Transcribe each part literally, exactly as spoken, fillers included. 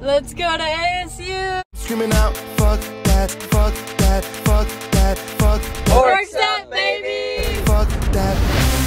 Let's go to A S U. Screaming out, fuck that, fuck that, fuck that, fuck Works that, baby. Fuck that.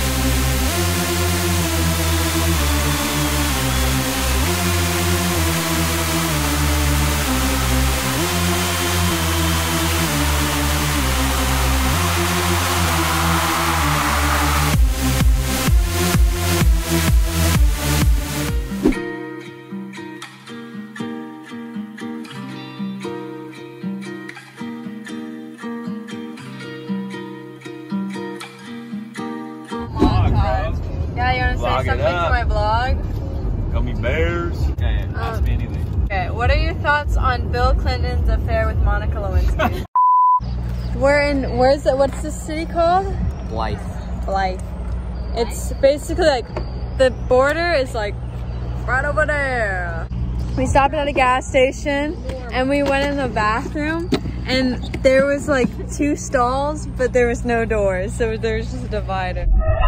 Yeah, you want to say Vlog it something to up. my vlog? Gummy bears. Okay, ask me anything. Okay, what are your thoughts on Bill Clinton's affair with Monica Lewinsky? We're in, where's it, what's the city called? Blythe. Blythe. It's basically like, the border is like right over there. We stopped at a gas station and we went in the bathroom and there was like two stalls, but there was no doors. So there was just a divider.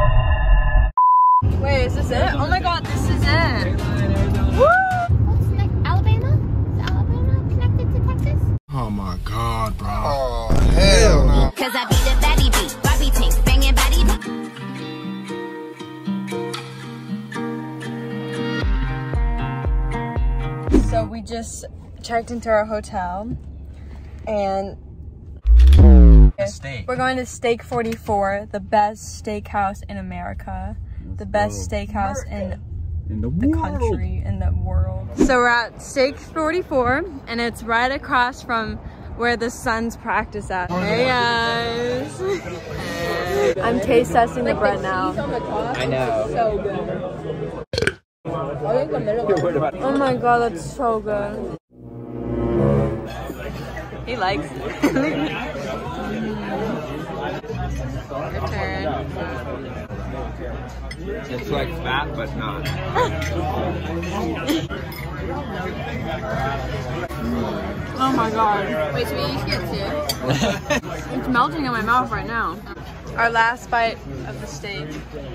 Wait, is this it? Oh my god, this is it. Woo! What's next? Alabama? Is Alabama connected to Texas? Oh my god, bro. Oh, hell no. Cause I be the baddie beat, Bobby Tinks, banging baddie beat. So we just checked into our hotel and Steak. we're going to Steak forty-four, the best steakhouse in America. The best steakhouse in, In the, the country, in the world. So we're at Steak forty-four and it's right across from where the Suns practice at. Hey guys! I'm taste testing the bread now. I know. Oh my god, that's so good. He likes it. Your turn. It's like fat, but not. Oh my god. Wait, so we each get two? It's melting in my mouth right now. Our last bite of the steak.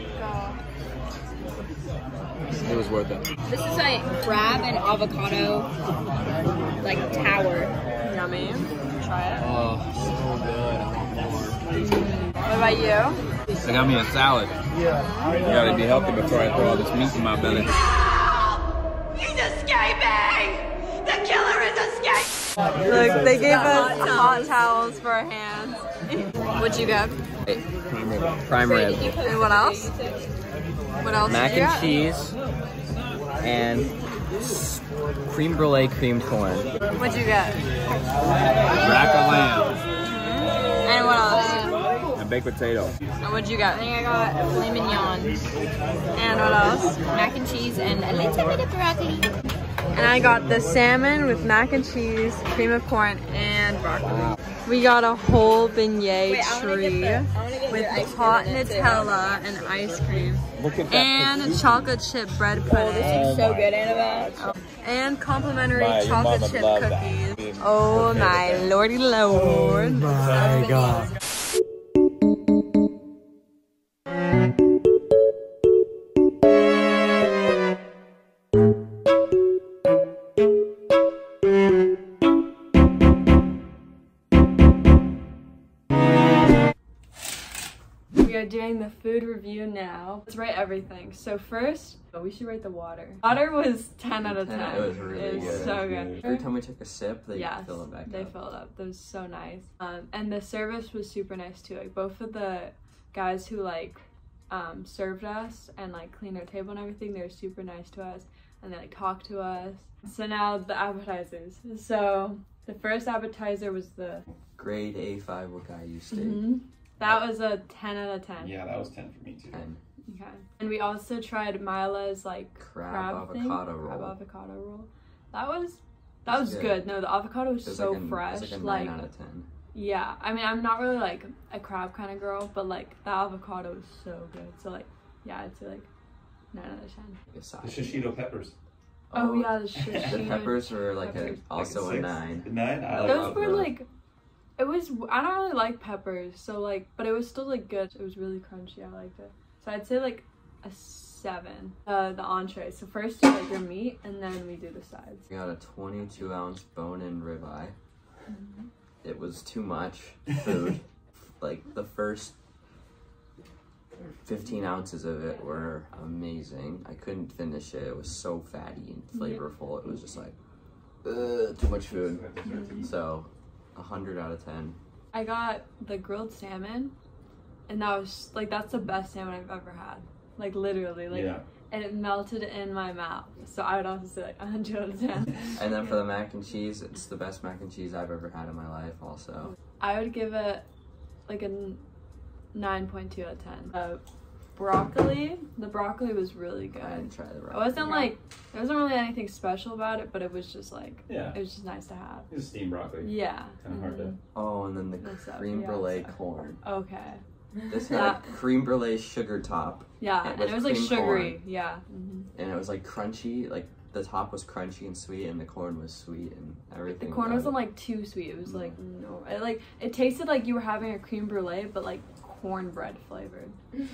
It was worth it. This is a crab and avocado, like, tower. Yummy. Try it. Oh, so good. I want more. What about you? They got me a salad. You gotta be healthy before I throw all this meat in my belly. He's escaping! The killer is escaping! Look, they gave us hot towels for our hands. What'd you get? Hey, prime rib. Prime rib. And what else? What else Mac did you and get? cheese and s- cream brulee cream corn. What'd you get? Rack of lamb And what else? and baked potato. And what'd you get? I think I got filet mignon, And what else? mac and cheese, and a little bit of broccoli. And I got the salmon with mac and cheese, cream of corn, and broccoli. We got a whole beignet Wait, I wanna tree get the- I wanna get with the ice cream hot in it, too. Nutella and ice cream. Look at that. And a chocolate chip bread pudding. So good, Annabelle. And complimentary My, your chocolate mama chip love cookies. that. Oh my lordy lord. My god. We are doing the food review now. Let's rate everything. So first, oh, we should rate the water. Water was ten out of ten. It was really It was good. so good. Every time we took a sip, they Yes, fill it back they up. filled up. That was so nice. Um, and the service was super nice too. Like both of the guys who like um, served us and like cleaned our table and everything, they were super nice to us and they like talked to us. So now the appetizers. So the first appetizer was the Grade A five Wagyu steak. Mhm. That was a ten out of ten. Yeah, that was ten for me too. And Okay. And we also tried Mila's like crab, crab thing, avocado roll. crab avocado roll. That was that was It's good. good. No, the avocado was It was so like a, fresh. It was like a like nine out of ten. yeah, I mean I'm not really like a crab kind of girl, but like the avocado was so good. So like yeah, I'd say like nine out of ten. Like a side. The shishito peppers. Oh, yeah, the The shishito peppers were like peppers. a also Like a, six? nine. A nine? I I Those love were those. like, it was, I don't really like peppers, so like, but it was still like good. It was really crunchy, I liked it. So I'd say like a seven. Uh, the entree. So first do like your meat, and then we do the sides. We got a twenty-two ounce bone-in ribeye. Mm-hmm. It was too much food. Like the first fifteen ounces of it were amazing. I couldn't finish it. It was so fatty and flavorful. It was just like, ugh, too much food. Mm-hmm. So, a hundred out of ten. I got the grilled salmon, and that was like, that's the best salmon I've ever had. Like literally, like, yeah. And it melted in my mouth. So I would also say like a hundred out of ten. And then for the mac and cheese, it's the best mac and cheese I've ever had in my life also. I would give it like a nine point two out of ten. Uh, broccoli, the broccoli was really good. I didn't try the broccoli. It wasn't like, there wasn't really anything special about it, but it was just like, yeah, it was just nice to have. It was steamed broccoli. Yeah. Kind of hard to. Oh, and then the creme brulee corn. Okay. This had a creme brulee sugar top. Yeah, and it was like sugary. Corn. Yeah. Mm-hmm. And it was like crunchy, like the top was crunchy and sweet, and the corn was sweet and everything. The corn wasn't like too sweet. It was mm-hmm. like no, it, like it tasted like you were having a creme brulee, but like cornbread flavored.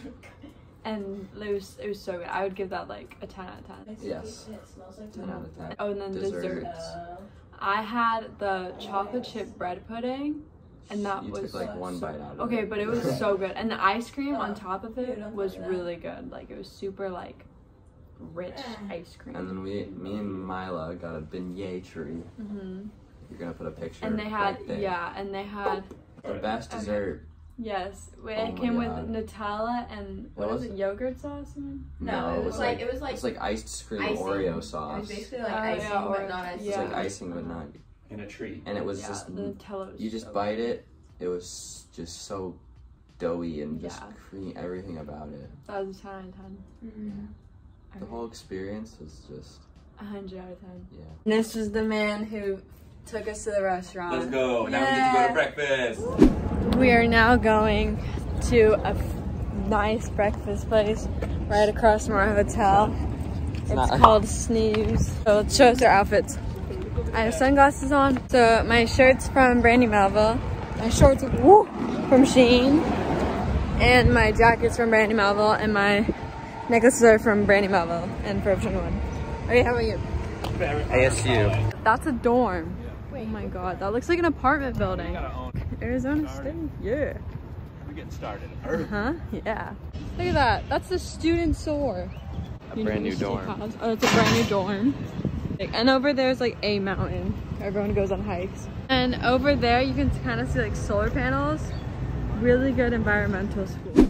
And it was it was so good. I would give that like a ten out of ten. Yes. ten out of ten. Oh, and then desserts. desserts. I had the chocolate chip bread pudding. And that you was took like one so, bite out of okay, it. but it was so good. And the ice cream on top of it was really good. Like it was super like rich ice cream. And then we, me and Mila got a beignet tree. Mm-hmm. You're gonna put a picture. And they had, right there. yeah, and they had the best dessert. Yes, it oh came with God. Nutella and what, what was it? Yogurt sauce? No, no, it was like, like it was like it was like iced cream icing. Oreo sauce. It was basically like uh, icing, yeah, but not icing. It's yeah. like icing, but not. In a treat. And it was yeah, just the Nutella was you just so bite good. it. It was just so doughy and just yeah. creamy, everything about it. That was a ten out of ten. Mm-hmm. The whole experience was just a hundred out of ten. Yeah. This was the man who took us to the restaurant. Let's go. Now yeah. we get to go to breakfast. We are now going to a nice breakfast place right across from our hotel. It's, it's called Snooze. So let's show us our outfits. I have sunglasses on. So my shirt's from Brandy Melville. My shorts woo, from Shein. And my jacket's from Brandy Melville. And my necklaces are from Brandy Melville and Forever twenty-one. Okay, how about you? A S U. That's a dorm. Oh my god, that looks like an apartment building. Arizona State? Yeah. We're getting started. Uh-huh, yeah. Look at that. That's the student soar. A brand new dorm. House. Oh, it's a brand new dorm. And over there's like a mountain. Everyone goes on hikes. And over there you can kind of see like solar panels. Really good environmental school.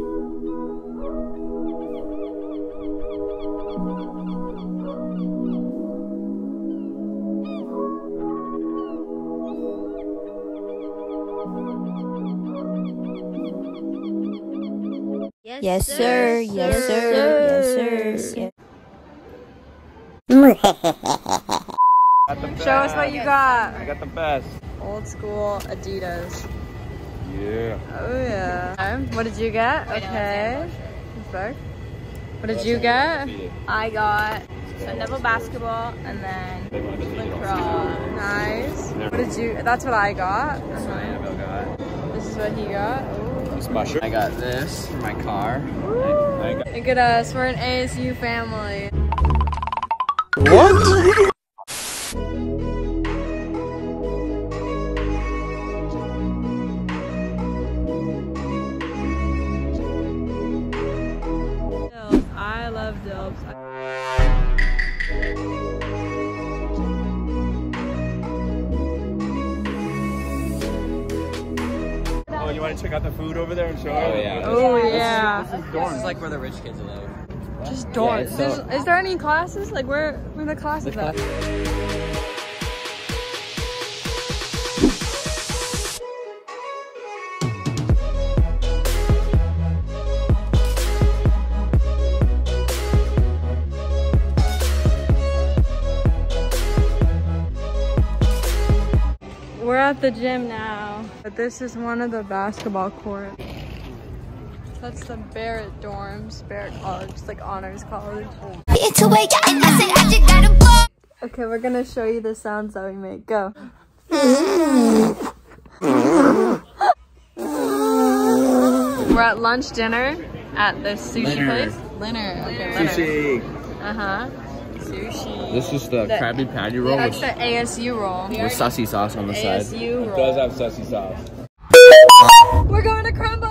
Yes, sir. Yes, sir. Yes, sir. Show us what you got. I got the best. Old school Adidas. Yeah. Oh yeah. What did you get? Okay. What did you get? I got a double basketball and then lacrosse. Nice. What did you? That's what I got. Uh-huh. This is what he got. Ooh. I got this for my car. Look at us. We're an A S U family. What? I love Dilbs. Oh, you want to check out the food over there and show Oh it? yeah. Oh yeah. This is, this is like where the rich kids live. Just dorms. Yeah, so, is there any classes? Like where, where are the classes the at? We're at the gym now. But this is one of the basketball courts. That's the Barrett dorms, Barrett College, it's like honors college. Okay, we're gonna show you the sounds that we make. Go. We're at lunch dinner at this sushi Dinner. place. Leonard. Okay, Sushi. Uh huh. Sushi. This is the, the Krabby Patty roll. That's the A S U roll. With sussy sauce on the A S U side. roll. It does have sussy sauce. We're going to Crumble!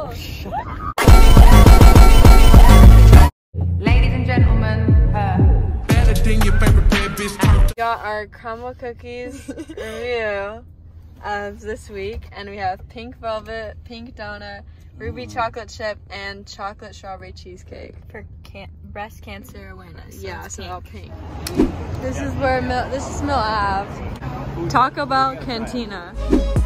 Ladies and gentlemen, uh, we got our Crumble cookies review of this week, and we have pink velvet, pink donut, ruby chocolate chip, and chocolate strawberry cheesecake For can breast cancer awareness. yeah, it's so pink. all pink. This is where Mill, this is Mill Ave. Taco Bell Cantina.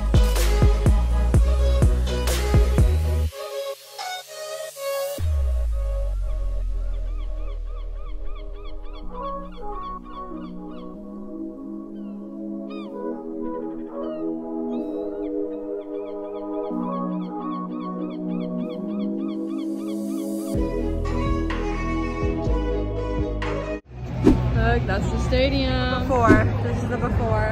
Look, that's the stadium. Before. This is the before.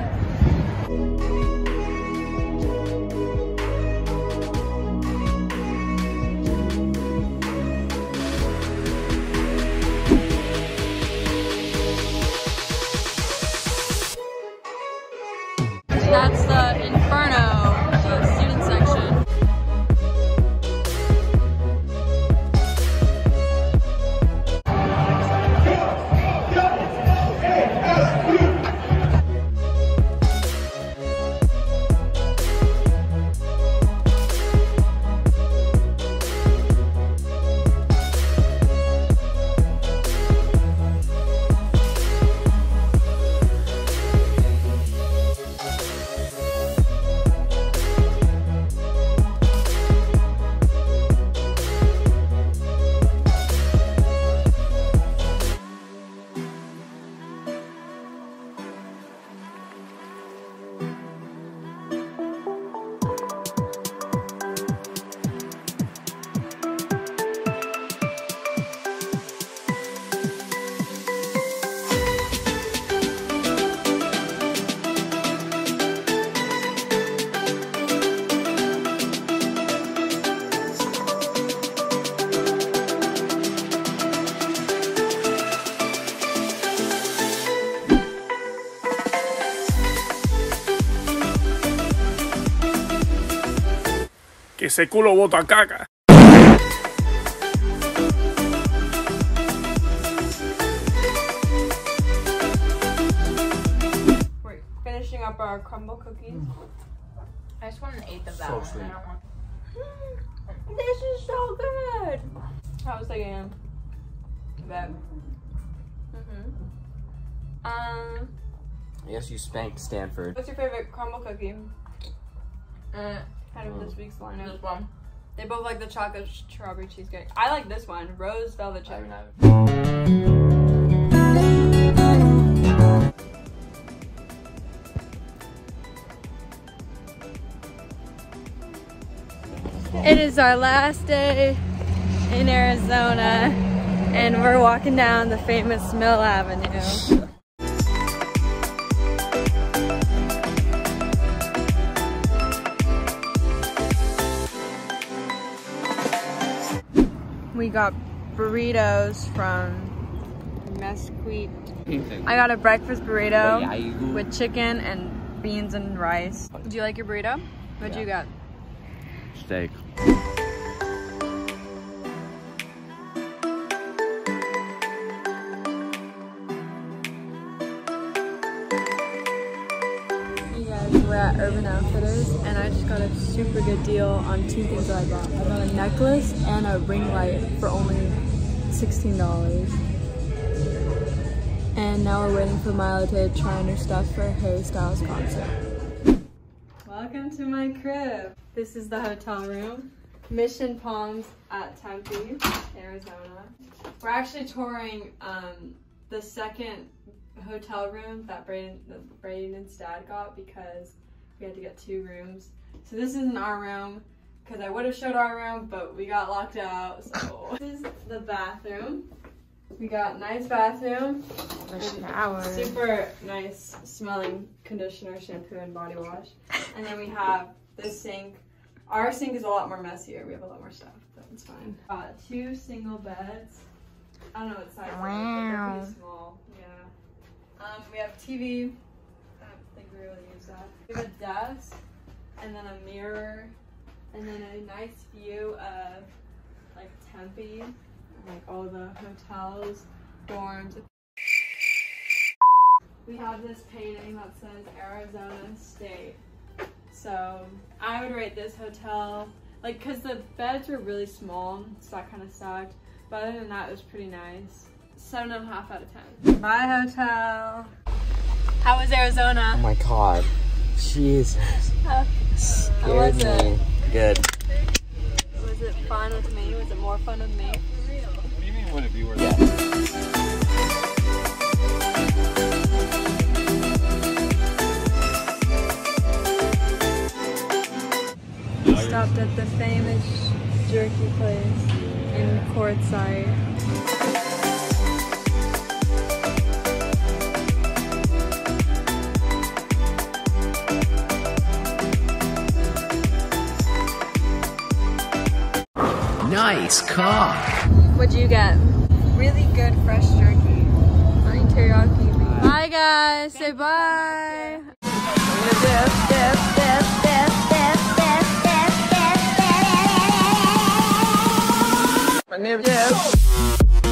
That's the Inferno, the student section. Que ese culo bota caca. We're finishing up our crumble cookies. I just want an eighth of that So one. sweet. I don't want This is so good. How was the game? Bad. Mhm. Um, I guess you spanked Stanford. what's your favorite crumble cookie? uh, Kind of this week's lineup. this one. They both like the chocolate strawberry cheesecake. I like this one, rose velvet chip. It is our last day in Arizona, and we're walking down the famous Mill Avenue. We got burritos from Mesquite. I got a breakfast burrito with chicken and beans and rice. Do you like your burrito? What'd Yeah. you got? Steak. You guys, we're at Urban Outfitters, and I just got a super good deal on two things that I bought. I got a necklace and a ring light for only sixteen dollars. And now we're waiting for Milo to try on her stuff for Harry Styles concert. Welcome to my crib. This is the hotel room. Mission Palms at Tempe, Arizona. We're actually touring um, the second hotel room that Braden, that Braden's dad got because we had to get two rooms. So this isn't our room because I would have showed our room, but we got locked out. So this is the bathroom. We got nice bathroom. The shower. Super nice smelling conditioner, shampoo, and body wash. And then we have this sink. Our sink is a lot more messier. We have a lot more stuff, but it's fine. Got two single beds. I don't know what size. Wow. They're pretty small. Yeah. Um, we have T V. I don't think we really use that. We have a desk, and then a mirror, and then a nice view of like Tempe, like all the hotels, dorms. We have this painting that says Arizona State. So I would rate this hotel, like, cause the beds were really small, so that kind of sucked. But other than that, it was pretty nice. Seven and a half out of ten. My hotel. How was Arizona? Oh my god. Jesus. How, Scared how was me. it? Good. Was it fun with me? Was it more fun with me? What do you mean, would it be worth it? Yeah. Stopped at the famous jerky place in Quartzsite. Nice cock. What'd you get? Really good fresh jerky. Honey teriyaki. Bye guys. Say bye. Dip, dip, dip, dip, dip, dip, dip, dip, dip. My name is